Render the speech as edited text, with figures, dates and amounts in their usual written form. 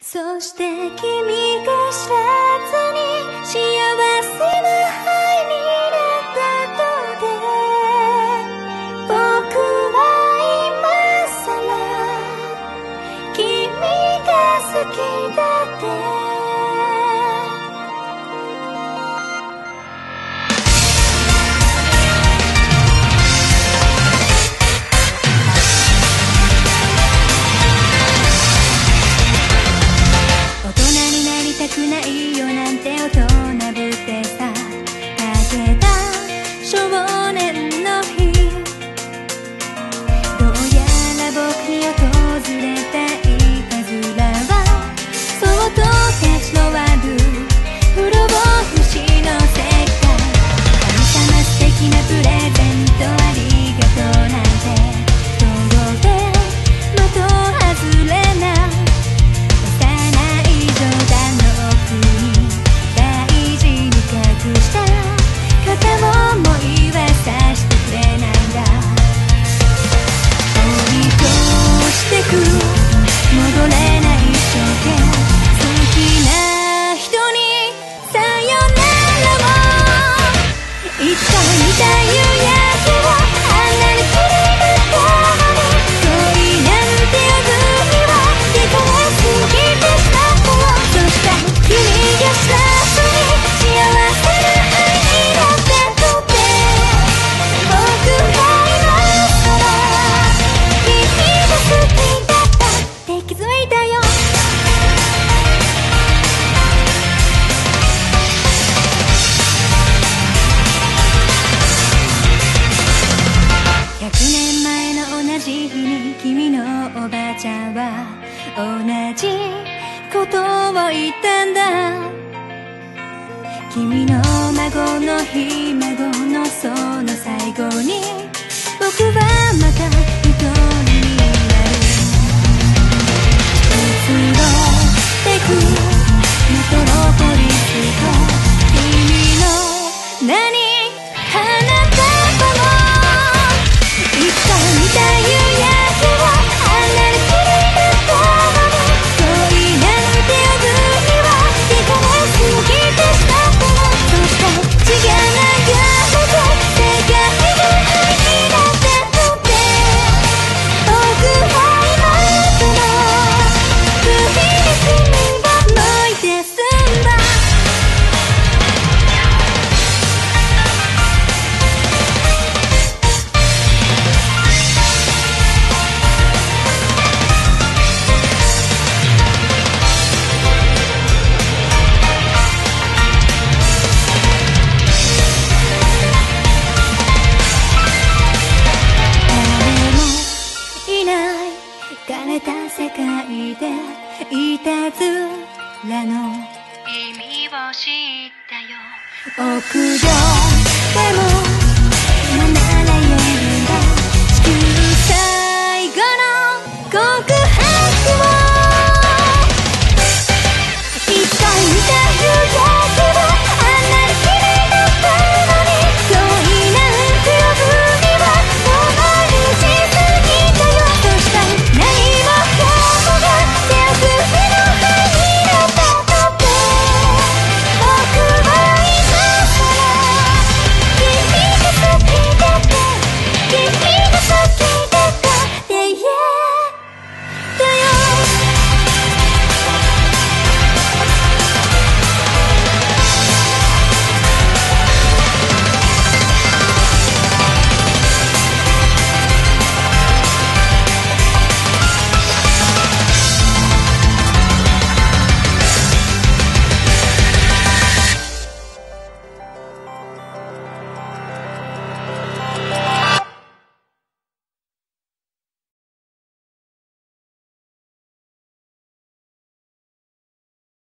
そして君が知らずに幸せな愛になったとで、僕は今さら君が好きだって。大人になりたくないよなんて大人ぶってさかけた少年の日、どうやら僕に訪れたいたずらは相当たちの悪不老不死の世界。神様素敵なプレゼントありがとうなんて遠で的外れな片思いはさしてくれないんだ。追い越してく戻れない情景、好きな人にさよならをいつか見た夕焼けはあんなに綺麗だったのに、恋なんて呼ぶには手から過ぎてしまったよ。そした君が知らずに幸せな100年前の同じ日に君のおばあちゃんは同じことを言ったんだ。君の孫のひ孫のその最後に僕はまた一人になる。移ろってくメトロポリスと君の名に花束もいつか見た夕焼けはあんなに綺麗だったのに、恋なんて呼ぶには手から過ぎてしまったの。そしたら血が流れて世界が愛になったので、僕は今その不意に君を思い出すんだ。枯れた世界でいたずらの意味を知ったよ。臆病でも